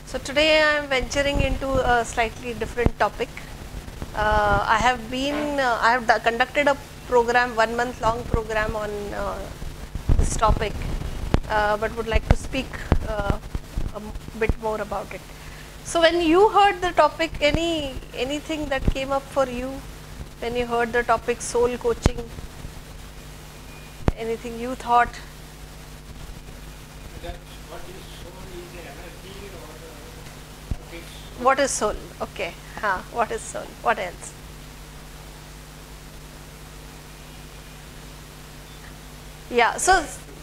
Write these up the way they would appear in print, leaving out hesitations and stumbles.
So today I am venturing into a slightly different topic. I have conducted a program, 1 month long program on this topic, but would like to speak a bit more about it. So when you heard the topic, anything that came up for you when you heard the topic soul coaching? Anything you thought? What is soul? Okay. What is soul? What else? Yeah. So,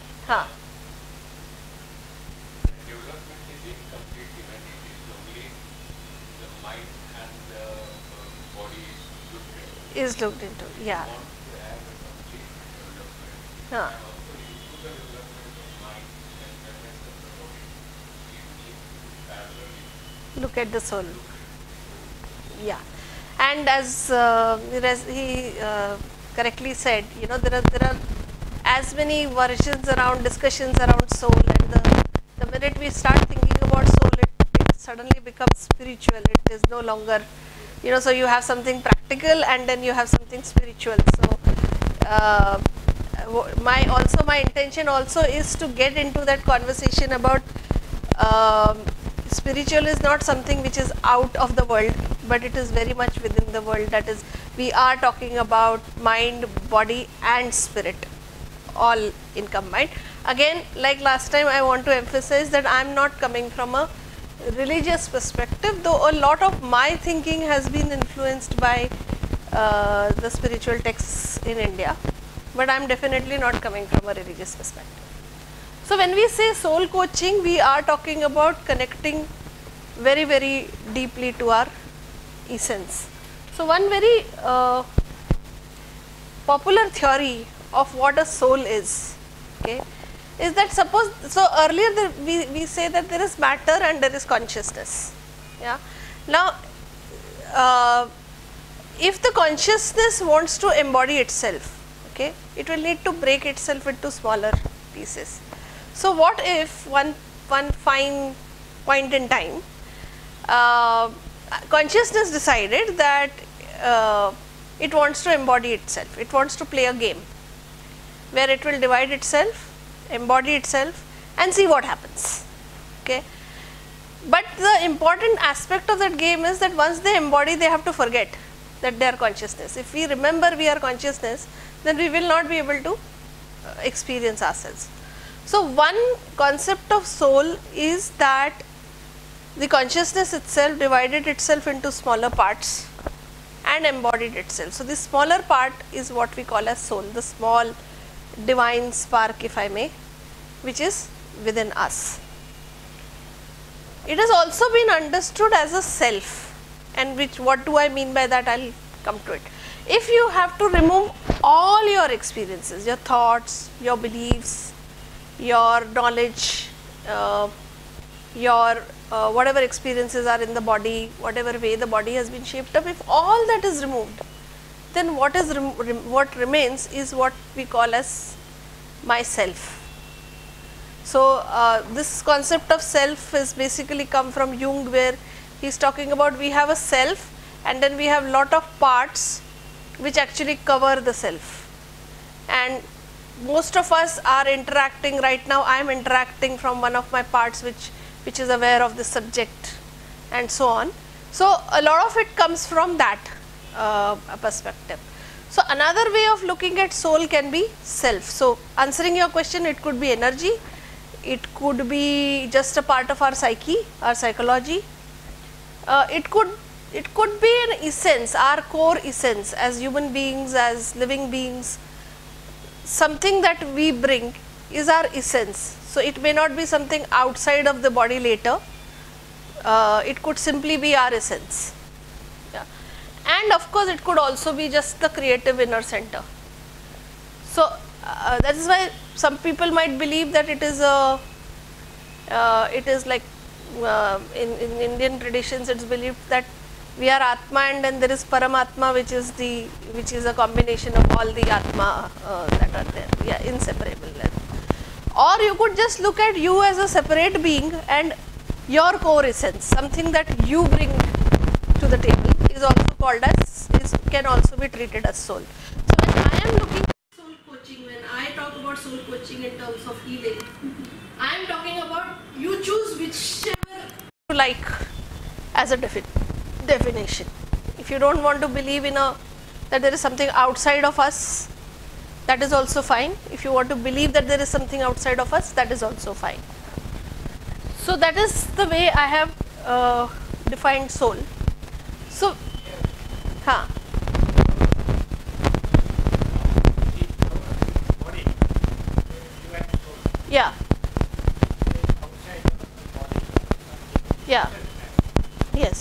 Development is incomplete when it is only the mind and the body is looked into. Yeah. want to have a complete development. Huh. And also into the development of mind and development of the body, we need to parallelly Look at the soul. Yeah. And as he correctly said, there are as many versions around discussions around soul, and the minute we start thinking about soul, it suddenly becomes spiritual. It is no longer, so you have something practical and then you have something spiritual. So my intention also is to get into that conversation about spiritual is not something which is out of the world, but it is very much within the world. That is, we are talking about mind, body and spirit, all in combined. Again, like last time, I want to emphasize that I am not coming from a religious perspective, though a lot of my thinking has been influenced by the spiritual texts in India, but I am definitely not coming from a religious perspective. So when we say soul coaching, we are talking about connecting very, very deeply to our essence. So one very popular theory of what a soul is, okay, is that suppose, so earlier we say that there is matter and there is consciousness. Yeah. Now, if the consciousness wants to embody itself, okay, it will need to break itself into smaller pieces. So what if one fine point in time, consciousness decided that it wants to embody itself, it wants to play a game where it will divide itself, embody itself and see what happens, okay. But the important aspect of that game is that once they embody, they have to forget that they are consciousness. If we remember we are consciousness, then we will not be able to experience ourselves. So one concept of soul is that the consciousness itself divided itself into smaller parts and embodied itself. So this smaller part is what we call as soul, the small divine spark, if I may, which is within us. It has also been understood as a self, and what do I mean by that? I will come to it. If you have to remove all your experiences, your thoughts, your beliefs, your knowledge, your whatever experiences are in the body, whatever way the body has been shaped up, if all that is removed, then what remains is what we call as myself. So this concept of self is basically come from Jung, where he is talking about we have a self and then we have lot of parts which actually cover the self, and most of us are interacting right now. I am interacting from one of my parts which is aware of the subject and so on. So a lot of it comes from that perspective. So another way of looking at soul can be self. So answering your question, it could be energy, it could be just a part of our psyche, our psychology, it could be an essence, our core essence as human beings, as living beings. Something that we bring is our essence. So it may not be something outside of the body later, it could simply be our essence. Yeah. And of course it could also be just the creative inner center. So that is why some people might believe that it is like in Indian traditions it is believed that we are Atma and then there is Paramatma, which is a combination of all the Atma that are there, yeah, inseparable. Or you could just look at you as a separate being and your core essence, something that you bring to the table, is also called as, can also be treated as soul. So when I am looking at soul coaching, when I talk about soul coaching in terms of healing, I am talking about you choose whichever you like as a definition. If you don't want to believe in that there is something outside of us, that is also fine. If you want to believe that there is something outside of us, that is also fine. So that is the way I have defined soul. So, yeah, yeah, yes.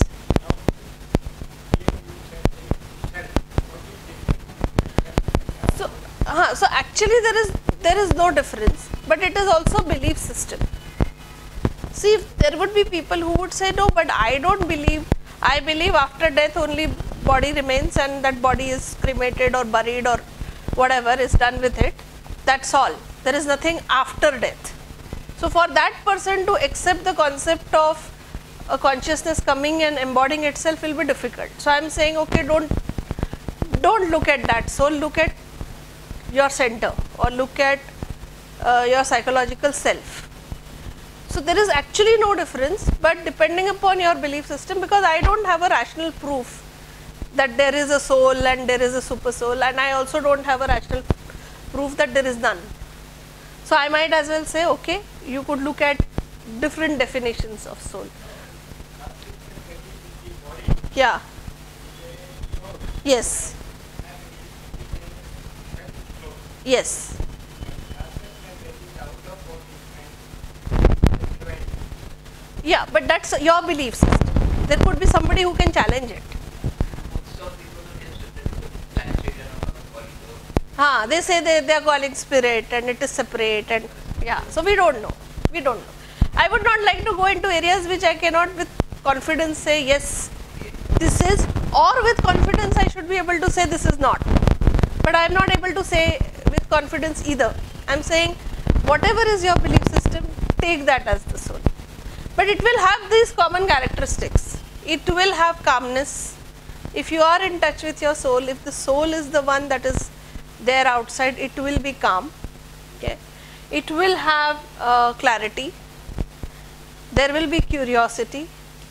So actually there is no difference, but it is also belief system. See, there would be people who would say, no, but I don't believe, I believe after death only body remains and that body is cremated or buried or whatever is done with it, that's all. There is nothing after death. So for that person to accept the concept of a consciousness coming and embodying itself will be difficult. So I am saying, okay, don't look at that soul, look at your center or look at your psychological self. So there is actually no difference, but depending upon your belief system, because I don't have a rational proof that there is a soul and there is a super soul, and I also don't have a rational proof that there is none. So I might as well say, okay, you could look at different definitions of soul. Yeah. Yes. Yes. Yeah, but that's your belief system. There could be somebody who can challenge it. They say they are calling spirit and it is separate, and yeah, so we don't know. I would not like to go into areas which I cannot with confidence say yes, this is, or with confidence I should be able to say this is not. But I am not able to say with confidence either. I am saying whatever is your belief system, take that as the soul. But it will have these common characteristics. It will have calmness. If you are in touch with your soul, if the soul is the one that is there outside, it will be calm. Okay. It will have clarity. There will be curiosity.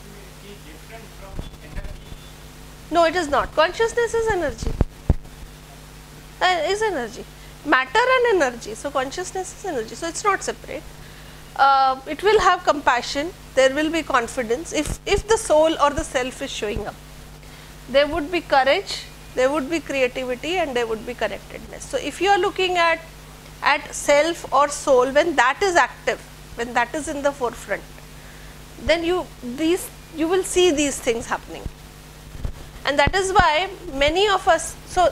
No, it is not. Consciousness is energy. Is energy. Matter and energy. So consciousness is energy. So it's not separate. It will have compassion. There will be confidence. If the soul or the self is showing up, there would be courage, there would be creativity, and there would be connectedness. So if you are looking at self or soul, when that is active, when that is in the forefront, then you will see these things happening. And that is why many of us, so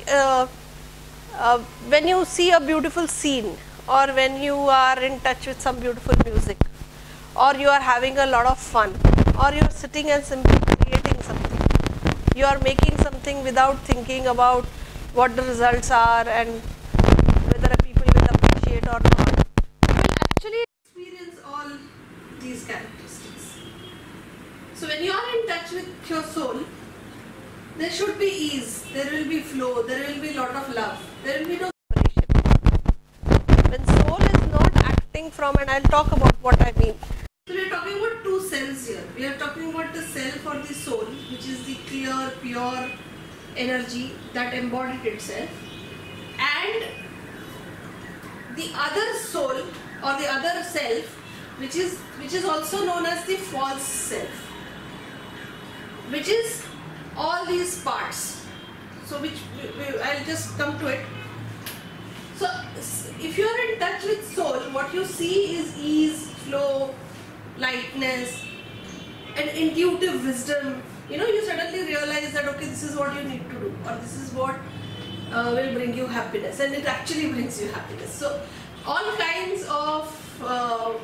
when you see a beautiful scene, or when you are in touch with some beautiful music, or you are having a lot of fun, or you are sitting and simply creating something, you are making something without thinking about what the results are and whether people will appreciate or not, you will actually experience all these characteristics. So when you are in touch with your soul, there should be ease, there will be flow, there will be a lot of love, there will be no separation. When soul is not acting from, and I will talk about what I mean. So we are talking about two selves here. We are talking about the self or the soul, which is the clear, pure energy that embodied itself, and the other soul or the other self, which is also known as the false self, which is all these parts. So I'll just come to it. So if you are in touch with soul, what you see is ease, flow, lightness, and intuitive wisdom. You suddenly realize that, okay, this is what you need to do, or this is what will bring you happiness, and it actually brings you happiness. So all kinds of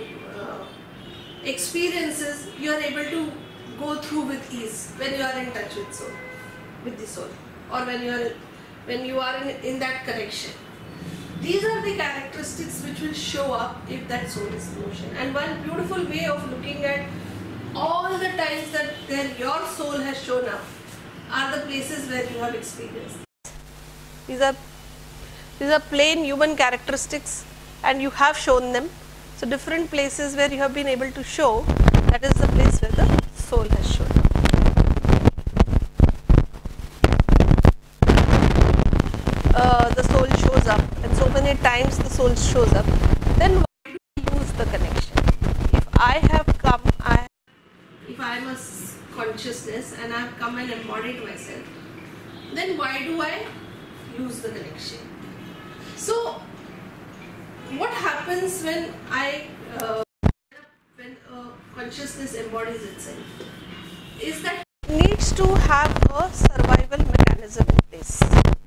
experiences you are able to go through with ease when you are in touch with the soul, or when you are in that connection. These are the characteristics which will show up if that soul is in motion. And one beautiful way of looking at all the times that your soul has shown up are the places where you have experienced. These are plain human characteristics and you have shown them. So different places where you have been able to show, that is the place where the soul has shown up. The soul shows up, and so many times the soul shows up, then why do we lose the connection? If I am a consciousness and I have come and embodied myself, then why do I lose the connection? So what happens when when consciousness embodies itself is that it needs to have a survival mechanism in place.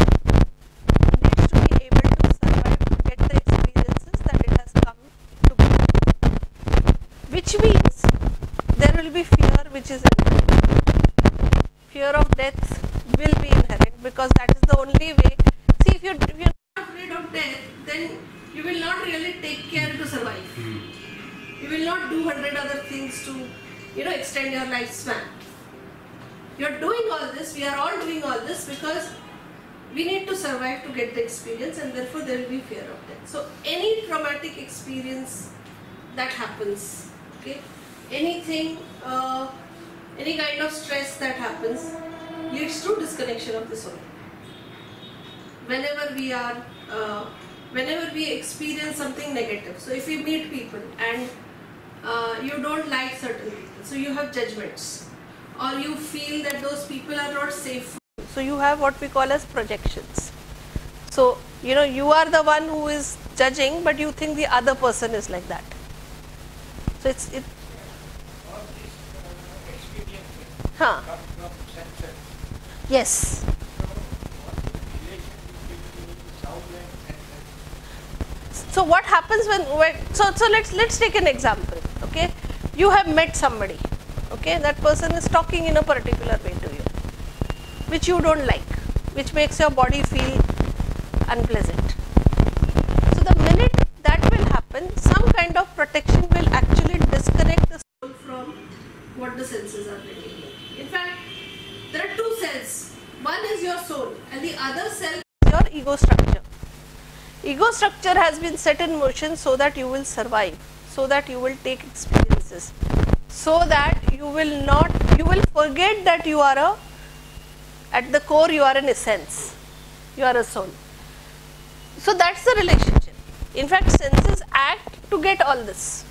Which means there will be fear which is inherent. Fear of death will be inherent because that is the only way. See, if you're not afraid of death, then you will not really take care to survive. You will not do 100 other things to, extend your lifespan. You're doing all this, we are all doing all this because we need to survive to get the experience, and therefore there will be fear of death. So any traumatic experience that happens, okay, anything, any kind of stress that happens leads to disconnection of the soul. Whenever we experience something negative, so if we meet people and you don't like certain people, so you have judgments, or you feel that those people are not safe, so you have what we call as projections. So you are the one who is judging, but you think the other person is like that. So all these experiences come from senses. Yes. So what happens when so let's take an example. Okay, you have met somebody. Okay, that person is talking in a particular way to you, which you don't like, which makes your body feel unpleasant. So the minute that will happen, some kind of protection will actually disconnect the soul from what the senses are bringing in. In fact, there are two cells. One is your soul and the other cell is your ego structure. Ego structure has been set in motion so that you will survive, so that you will take experiences, so that you will forget that you are at the core you are an essence, you are a soul. So that's the relationship. In fact, senses act to get all this.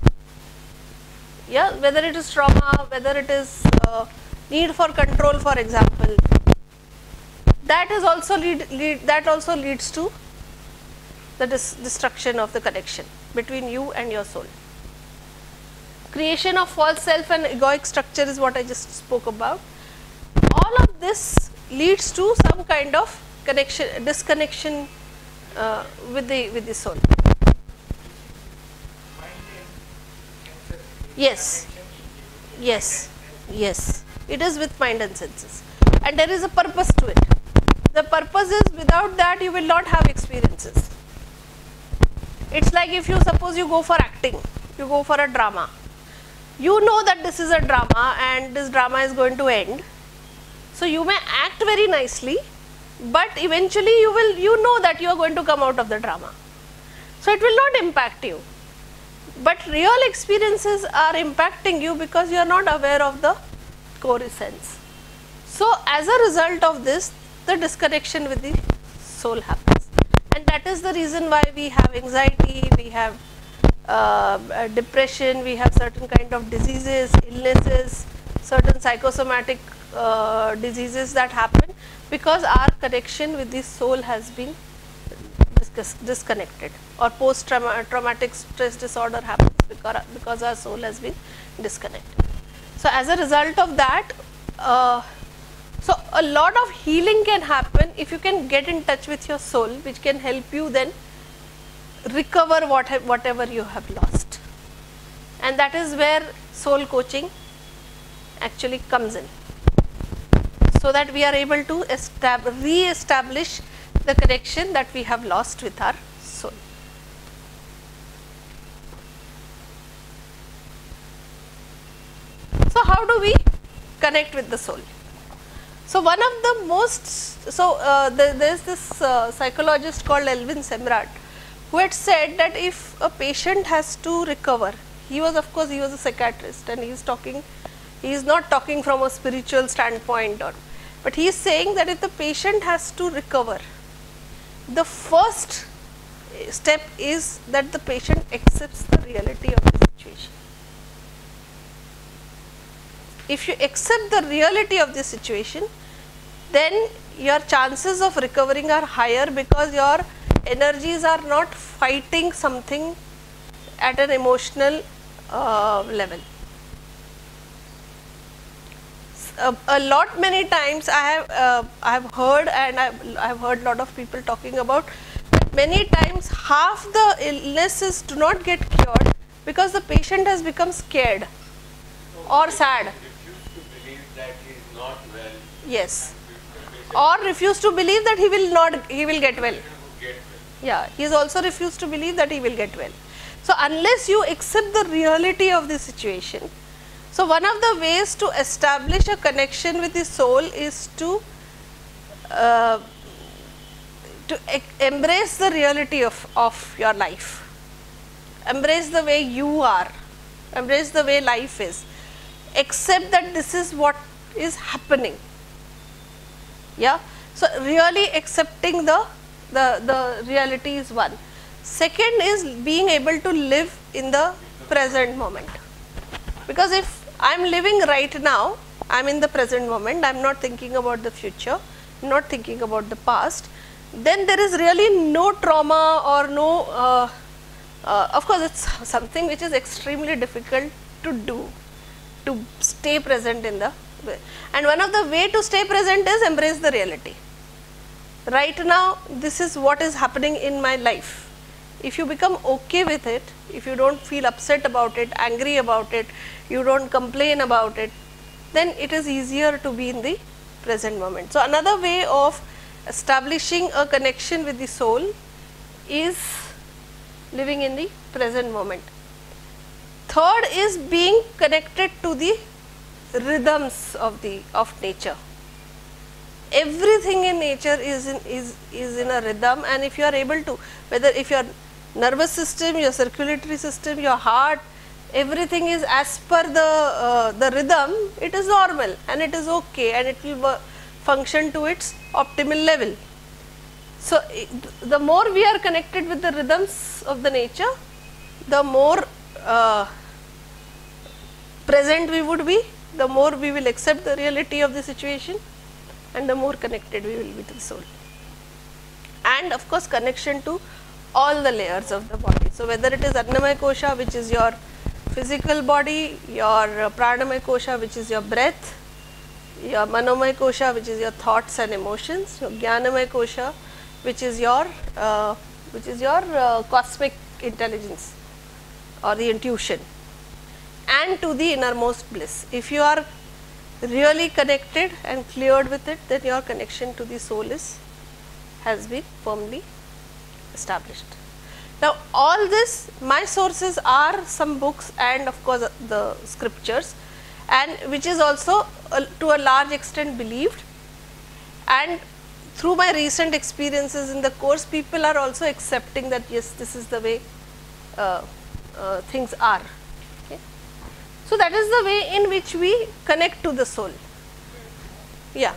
Yeah, whether it is trauma, whether it is need for control, for example, that is also leads to the destruction of the connection between you and your soul. Creation of false self and egoic structure is what I just spoke about. All of this leads to some kind of disconnection with the soul. Yes, yes, yes. It is with mind and senses, and there is a purpose to it. The purpose is, without that you will not have experiences. It's like if you suppose you go for acting, you go for a drama. You know that this is a drama and this drama is going to end. So you may act very nicely, but eventually you know that you are going to come out of the drama. So it will not impact you. But real experiences are impacting you because you are not aware of the core essence. So as a result of this, the disconnection with the soul happens. And that is the reason why we have anxiety, we have depression, we have certain kind of diseases, illnesses, certain psychosomatic diseases that happen because our connection with the soul has been disconnected, or post-traumatic stress disorder happens because our soul has been disconnected. So as a result of that, so a lot of healing can happen if you can get in touch with your soul, which can help you then recover whatever you have lost. And that is where soul coaching actually comes in, so that we are able to re-establish the connection that we have lost with our do we connect with the soul? So, one of the most, there is this psychologist called Elvin Semrat, who had said that if a patient has to recover, he was, of course, he was a psychiatrist, and he is not talking from a spiritual standpoint, but he is saying that if the patient has to recover, the first step is that the patient accepts the reality of the situation. If you accept the reality of the situation, then your chances of recovering are higher, because your energies are not fighting something at an emotional level. A lot many times I have heard, and I have heard a lot of people talking about that many times half the illnesses do not get cured because the patient has become scared or sad. Refuse to believe that he is not well. Yes. Or refuse to believe that he will get well. Yeah, he is also refused to believe that he will get well. So, unless you accept the reality of the situation, so one of the ways to establish a connection with the soul is to embrace the reality of your life, embrace the way you are, embrace the way life is, accept that this is what is happening. Yeah. So, really accepting the reality is one. Second is being able to live in the present moment, because if I am living right now, I am in the present moment, I am not thinking about the future, not thinking about the past, then there is really no trauma or no, of course, it is something which is extremely difficult to do, to stay present in the way. And one of the way to stay present is embrace the reality. Right now, this is what is happening in my life. If you become okay with it, if you do not feel upset about it, angry about it, you do not complain about it, then it is easier to be in the present moment. So, another way of establishing a connection with the soul is living in the present moment. Third is being connected to the rhythms of nature. Everything in nature is in a rhythm, and if you are able to, whether if your nervous system, your circulatory system, your heart, everything is as per the rhythm, it is normal and it is okay, and it will function to its optimal level. So, the more we are connected with the rhythms of the nature, the more present we would be, the more we will accept the reality of the situation, and the more connected we will be to the soul. And of course, connection to all the layers of the body. So, whether it is Annamaya Kosha, which is your physical body, your Pranamaya Kosha, which is your breath, your Manomaya Kosha, which is your thoughts and emotions, your Jnanamaya Kosha, which is your cosmic intelligence or the intuition, and to the innermost bliss. If you are really connected and cleared with it, then your connection to the soul has been firmly established. Now, all this, my sources are some books and of course the scriptures, and which is also to a large extent believed, and through my recent experiences in the course, people are also accepting that yes, this is the way things are. Okay. So, that is the way in which we connect to the soul. Yeah.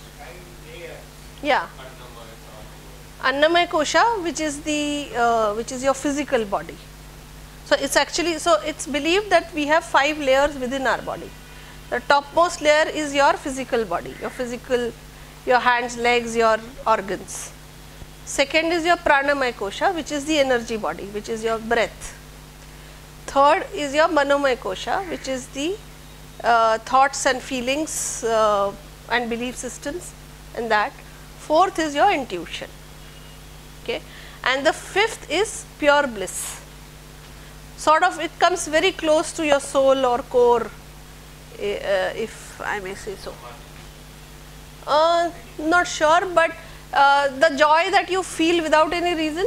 Yeah. Annamaya Kosha, which is your physical body. So, it's actually, it's believed that we have 5 layers within our body. The topmost layer is your physical body, your hands, legs, your organs. Second is your Pranamaya Kosha, which is the energy body, which is your breath. Third is your Manomaya Kosha, which is the thoughts and feelings and belief systems in that. Fourth is your intuition. Okay. And the fifth is pure bliss. Sort of it comes very close to your soul or core, if I may say so. Not sure, but the joy that you feel without any reason,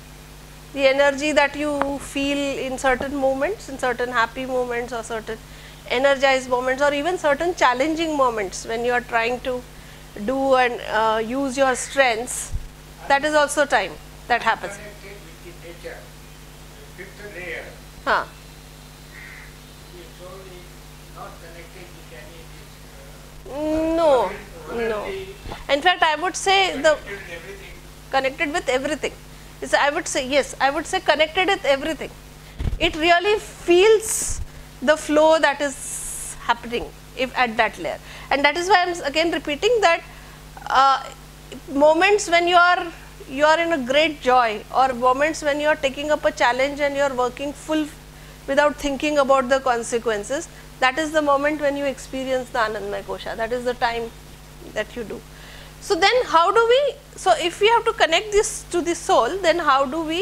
the energy that you feel in certain moments, in certain happy moments or certain, energized moments, or even certain challenging moments when you are trying to do and use your strengths, that is also time that happens. Connected with the nature, the fifth layer. Huh. It's only not connected with any No, no. In fact, I would say the everything. connected with everything. I would say, yes, I would say connected with everything. It really feels the flow that is happening if at that layer. And that is why I am again repeating that moments when you are in a great joy, or moments when you are taking up a challenge and you are working full without thinking about the consequences, that is the moment when you experience the Anandamaya Kosha. That is the time that you do. So then how do we, so if we have to connect this to the soul, then how do we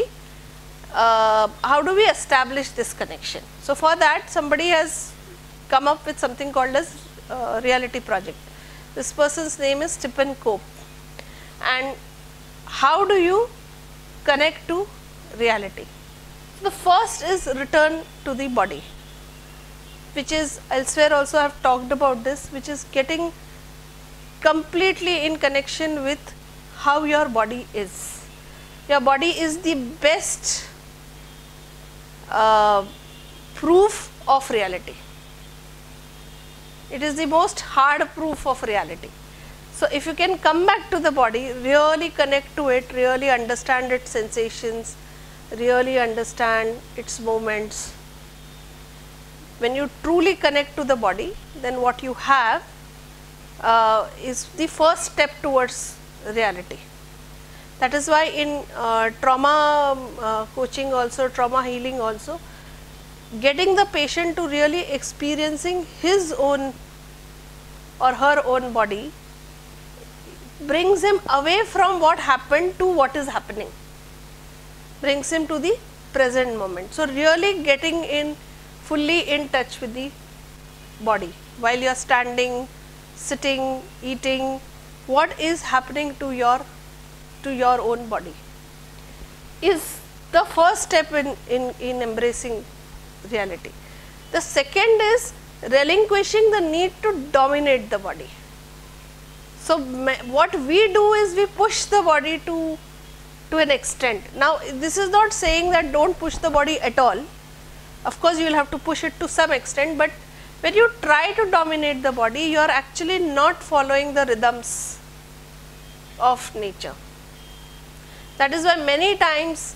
establish this connection? So for that, somebody has come up with something called as reality project. This person's name is Stephen Cope. And how do you connect to reality? The first is return to the body, which is elsewhere also I have talked about this, which is getting completely in connection with how your body is. Your body is the best proof of reality. It is the most hard proof of reality. So if you can come back to the body, really connect to it, really understand its sensations, really understand its movements. When you truly connect to the body, then what you have is the first step towards reality. That is why in trauma coaching also, trauma healing also, getting the patient to really experiencing his own or her own body brings him away from what happened to what is happening, brings him to the present moment. So really getting in fully in touch with the body while you are standing, sitting, eating, what is happening to your own body is the first step in embracing reality. The second is relinquishing the need to dominate the body. So what we do is we push the body to an extent. Now this is not saying that don't push the body at all. Of course you will have to push it to some extent, but when you try to dominate the body, you are actually not following the rhythms of nature. That is why many times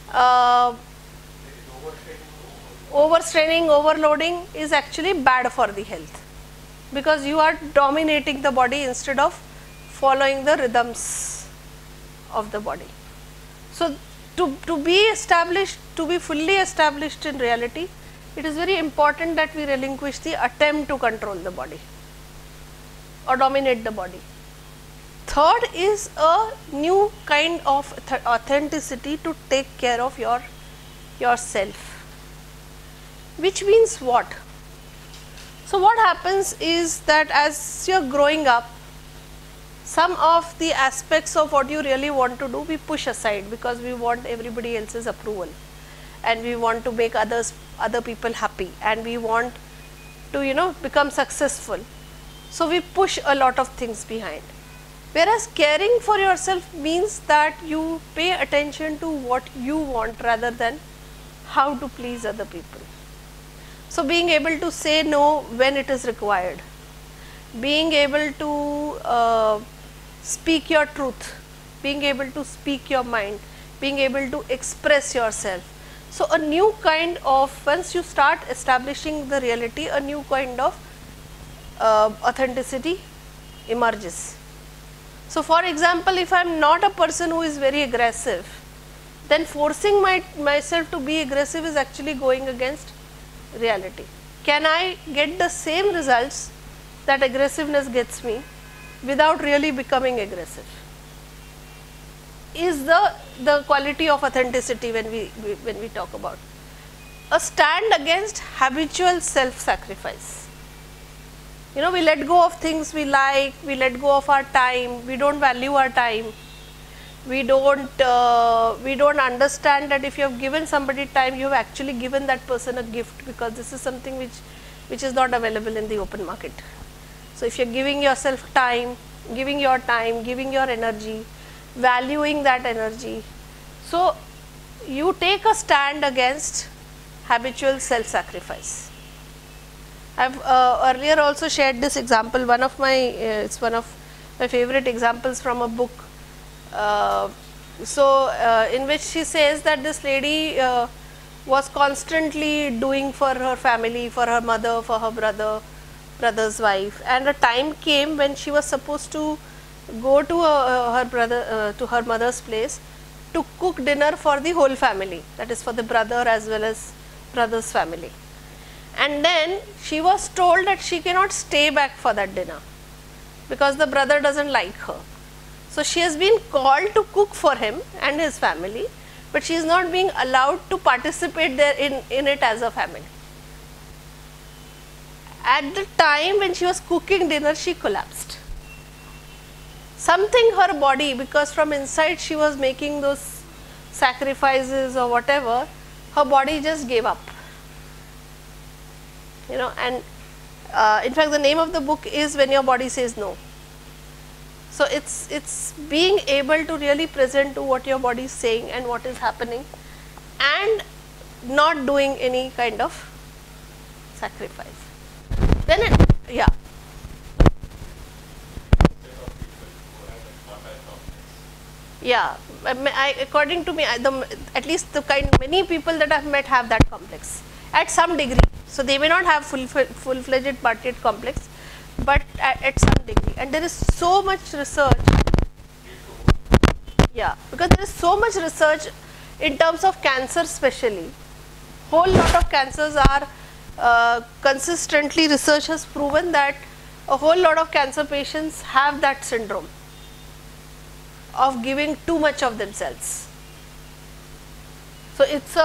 overstraining, overloading is actually bad for the health, because you are dominating the body instead of following the rhythms of the body. So to be established, to be fully established in reality, it is very important that we relinquish the attempt to control the body or dominate the body. Third is a new kind of authenticity to take care of yourself, which means what? So what happens is that as you are growing up, some of the aspects of what you really want to do we push aside, because we want everybody else's approval, and we want to make other people happy, and we want to become successful. So we push a lot of things behind. Whereas caring for yourself means that you pay attention to what you want rather than how to please other people. So being able to say no when it is required, being able to speak your truth, being able to speak your mind, being able to express yourself. So a new kind of, once you start establishing the reality, a new kind of authenticity emerges. So for example, if I am not a person who is very aggressive, then forcing myself to be aggressive is actually going against reality. Can I get the same results that aggressiveness gets me without really becoming aggressive? Is the quality of authenticity when we talk about. A stand against habitual self-sacrifice. We let go of things we like, we let go of our time, we don't value our time, we don't understand that if you have given somebody time, you have actually given that person a gift, because this is something which which is not available in the open market. So if you're giving yourself time, giving your energy, valuing that energy, so you take a stand against habitual self-sacrifice. I've earlier also shared this example. It's one of my favorite examples from a book. In which she says that this lady was constantly doing for her family, for her mother, for her brother's wife, and a time came when she was supposed to go to her mother's place to cook dinner for the whole family, that is for the brother as well as brother's family. And then she was told that she cannot stay back for that dinner because the brother doesn't like her. So she has been called to cook for him and his family, but she is not being allowed to participate there in it as a family. At the time when she was cooking dinner, she collapsed. Something her body, because from inside she was making those sacrifices or whatever, her body just gave up. And in fact the name of the book is When Your Body Says No. So it's being able to really present to what your body is saying and what is happening, and not doing any kind of sacrifice. Then yeah. Yeah, according to me, at least many people that I've met have that complex at some degree. So they may not have full-fledged Bhattacharya complex, but at some degree. And there is so much research. Yeah, because there is so much research in terms of cancer, especially. Whole lot of cancers are consistently, research has proven that a whole lot of cancer patients have that syndrome of giving too much of themselves. So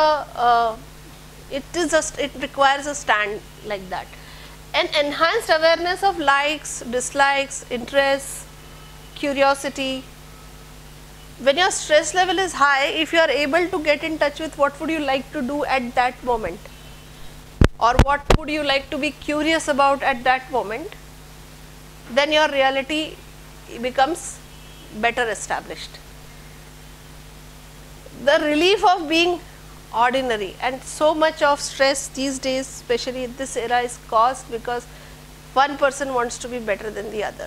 it requires a stand like that. An enhanced awareness of likes, dislikes, interests, curiosity. When your stress level is high, if you are able to get in touch with what would you like to do at that moment, or what would you like to be curious about at that moment, then your reality becomes better established. The relief of being ordinary, and so much of stress these days, especially in this era, is caused because one person wants to be better than the other.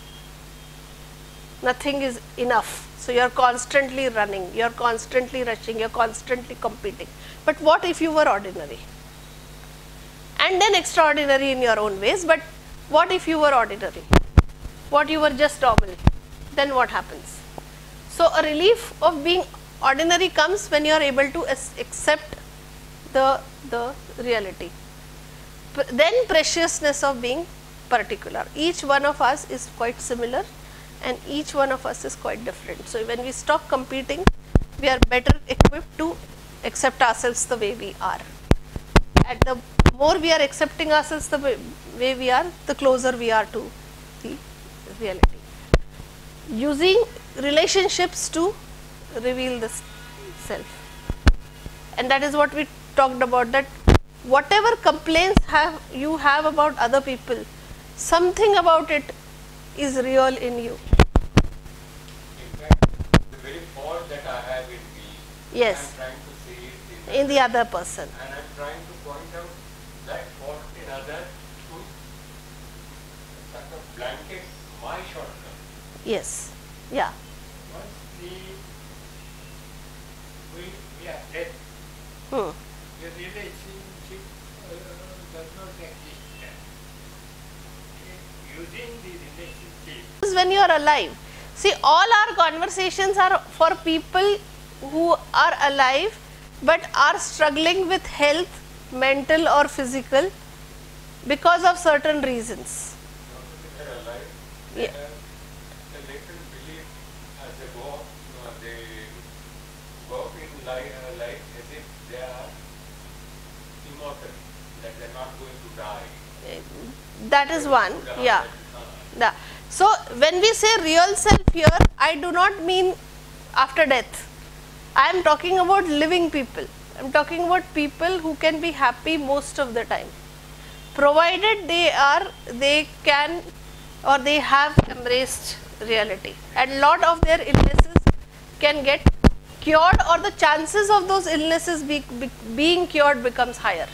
Nothing is enough. So you are constantly running, you are constantly rushing, you are constantly competing. But what if you were ordinary? And then extraordinary in your own ways, but what if you were ordinary? What you were just normal? Then what happens? So a relief of being ordinary comes when you are able to accept the reality. Then preciousness of being particular. Each one of us is quite similar and each one of us is quite different. So when we stop competing, we are better equipped to accept ourselves the way we are. And the more we are accepting ourselves the way we are, the closer we are to the reality. Using relationships to reveal the self. And that is what we talked about, that whatever complaints you have about other people, something about it is real in you. In fact, the very fault that I have in me, Yes. I am trying to see it In the other person. and I am trying to point out that fault in others to sort of blanket my shortcomings. Yes. Yeah. Once we are dead, Hmm. the relationship does not exist then. Using the relationship. Is when you are alive. See, all our conversations are for people who are alive but are struggling with health, mental or physical, because of certain reasons. Not only they are alive, Yeah. they have a latent belief as they go up in life as if they are immortal, that they are not going to die. That is one. Yeah. Yeah. So when we say real self here, I do not mean after death. I am talking about living people. I am talking about people who can be happy most of the time. provided they can or they have embraced reality, and lot of their illnesses can get cured, or the chances of those illnesses being cured becomes higher.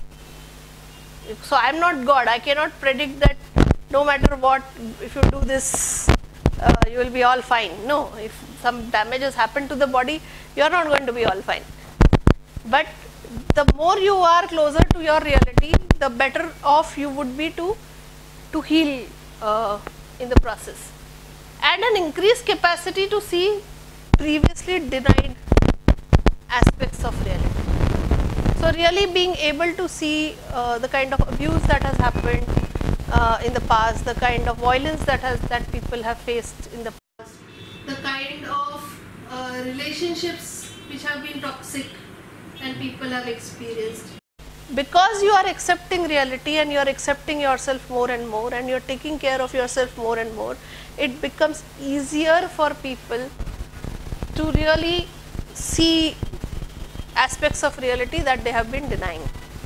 So I am not God, I cannot predict that no matter what, if you do this, you will be all fine. No, if some damages happen to the body, you are not going to be all fine. But the more you are closer to your reality, the better off you would be to heal in the process, and an increased capacity to see previously denied aspects of reality. So really being able to see the kind of abuse that has happened in the past, the kind of violence that people have faced in the past, the kind of relationships which have been toxic and people have experienced. Because you are accepting reality and you are accepting yourself more and more, and you are taking care of yourself more and more, it becomes easier for people to really see aspects of reality that they have been denying.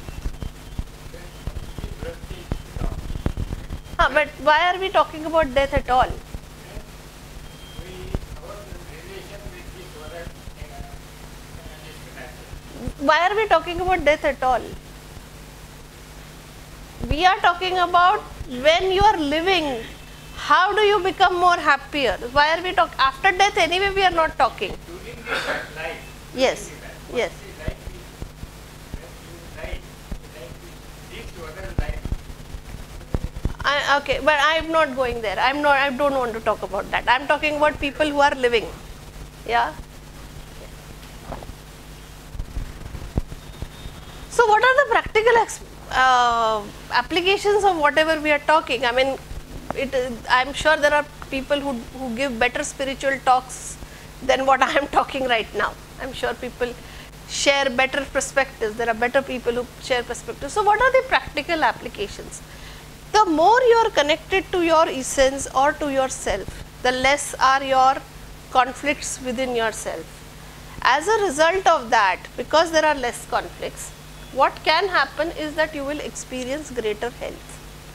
But why are we talking about death at all? Why are we talking about death at all? We are talking about when you are living, how do you become more happier? Why are we talking after death? Anyway, we are not talking. Yes, yes. Okay, but I am not going there. I don't want to talk about that. I am talking about people who are living. Yeah. So what are the practical applications of whatever we are talking? I mean, I am sure there are people who give better spiritual talks than what I am talking right now. I am sure people share better perspectives. There are better people who share perspectives. So what are the practical applications? The more you are connected to your essence or to yourself, the less are your conflicts within yourself. As a result of that, because there are less conflicts, what can happen is that you will experience greater health.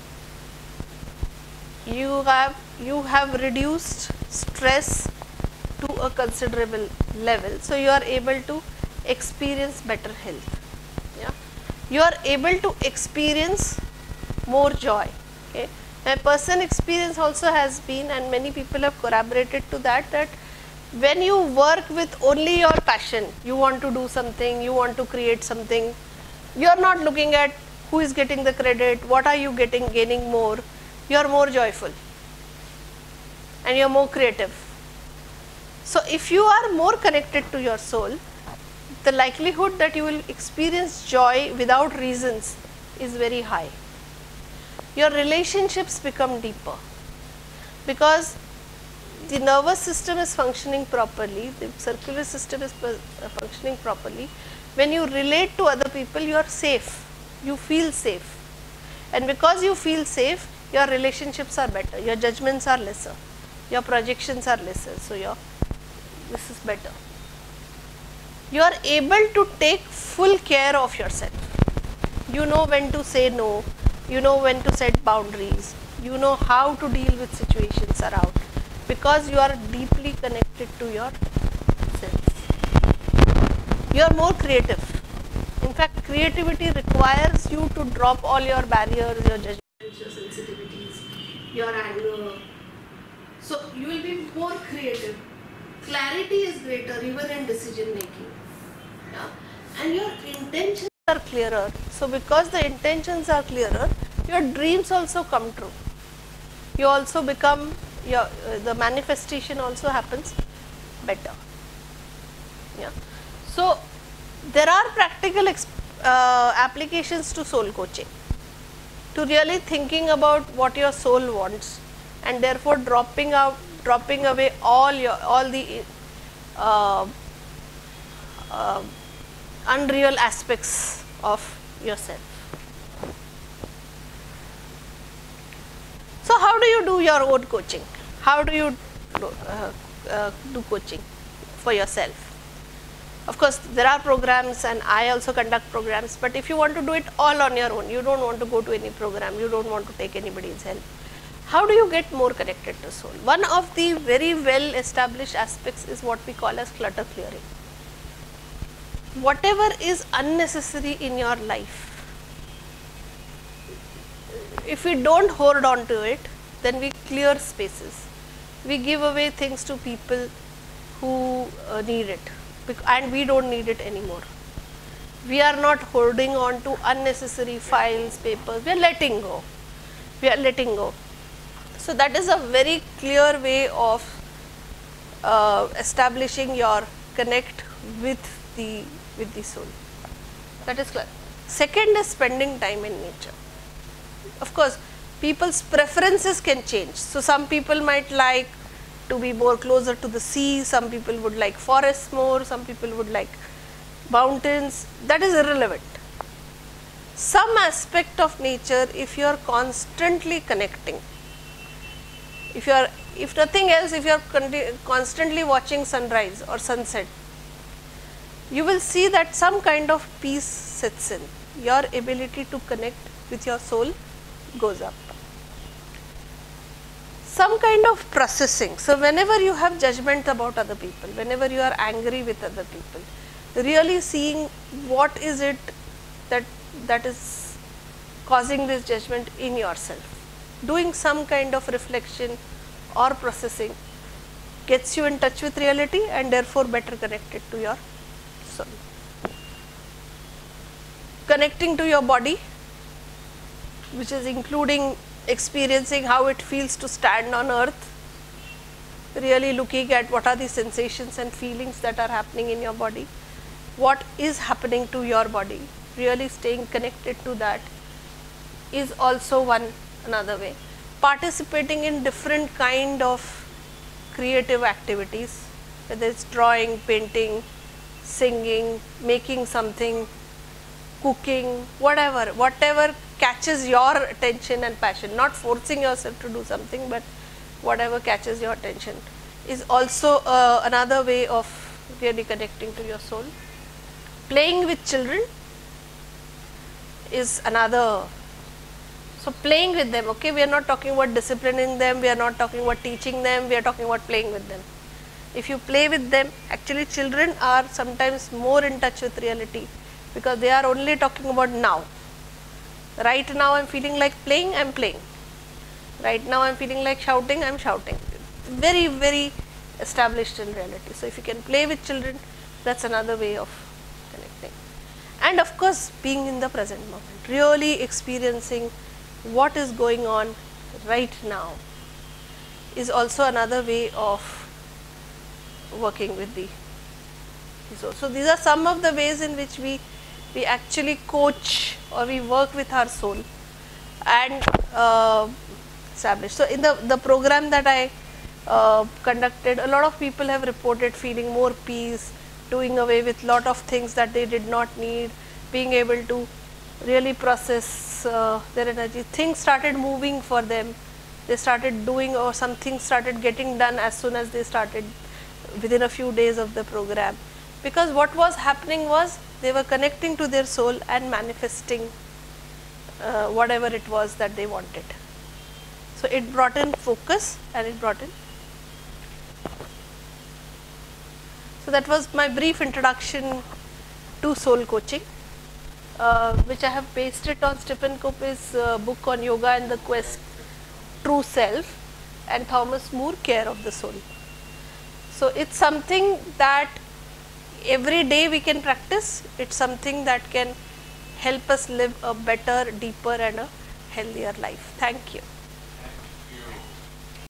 You have reduced stress to a considerable level, so you are able to experience better health. Yeah, you are able to experience more joy. Okay, my personal experience also has been, and many people have corroborated to that, that when you work with only your passion, you want to do something, you want to create something, you are not looking at who is getting the credit, what are you gaining more, you are more joyful and you are more creative. So if you are more connected to your soul, the likelihood that you will experience joy without reasons is very high. Your relationships become deeper because the nervous system is functioning properly, the circular system is functioning properly. When you relate to other people, you are safe, you feel safe, and because you feel safe, your relationships are better, your judgments are lesser, your projections are lesser, so this is better. You are able to take full care of yourself. You know when to say no, you know when to set boundaries, you know how to deal with situations around, because you are deeply connected to your sense. You are more creative. In fact, creativity requires you to drop all your barriers, your judgments, your sensitivities, your anger. So you will be more creative. Clarity is greater even in decision making. Yeah? And your intentions are clearer. So because the intentions are clearer, your dreams also come true. You also become, the manifestation also happens better. Yeah. So there are practical applications to soul coaching, to really thinking about what your soul wants, and therefore dropping away all the unreal aspects of yourself. So how do you do your own coaching? How do you do coaching for yourself? Of course, there are programs and I also conduct programs, but if you want to do it all on your own, you don't want to go to any program, you don't want to take anybody's help, how do you get more connected to soul? One of the very well established aspects is what we call as clutter clearing. Whatever is unnecessary in your life, if we don't hold on to it, then we clear spaces. We give away things to people who need it, and we don't need it anymore. We are not holding on to unnecessary files, papers, we are letting go. We are letting go. So that is a very clear way of establishing your connect with the soul. That is clear. Second is spending time in nature. Of course, people's preferences can change. So some people might like to be more closer to the sea, some people would like forests more, some people would like mountains. That is irrelevant. Some aspect of nature, if you are constantly connecting, if nothing else, if you are constantly watching sunrise or sunset, you will see that some kind of peace sets in. Your ability to connect with your soul goes up. Some kind of processing. So whenever you have judgment about other people, whenever you are angry with other people, really seeing what is it that is causing this judgment in yourself. Doing some kind of reflection or processing gets you in touch with reality and therefore better connected to your soul. Connecting to your body, which is including experiencing how it feels to stand on earth, really looking at what are the sensations and feelings that are happening in your body, what is happening to your body, really staying connected to that is also another way. Participating in different kind of creative activities, whether it's drawing, painting, singing, making something, cooking, whatever catches your attention and passion, not forcing yourself to do something, but whatever catches your attention is also another way of really connecting to your soul. Playing with children is another. So playing with them, okay, we are not talking about disciplining them, we are not talking about teaching them, we are talking about playing with them. If you play with them, actually children are sometimes more in touch with reality because they are only talking about now. Right now I am feeling like playing, I am playing. Right now I am feeling like shouting, I am shouting. Very, very established in reality. So if you can play with children, that's another way of connecting. And of course, being in the present moment, really experiencing what is going on right now is also another way of working with the soul. So these are some of the ways in which we actually coach or we work with our soul and establish. So in the program that I conducted, a lot of people have reported feeling more peace, doing away with lot of things that they did not need, being able to really process their energy. Things started moving for them, they started doing, or something started getting done as soon as they started within a few days of the program, because what was happening was they were connecting to their soul and manifesting whatever it was that they wanted. So it brought in focus and it brought in. So that was my brief introduction to soul coaching, which I have based it on Stephen Covey's book on yoga and the quest true self, and Thomas More, Care of the Soul. So it's something that every day we can practice. It's something that can help us live a better, deeper and a healthier life. Thank you.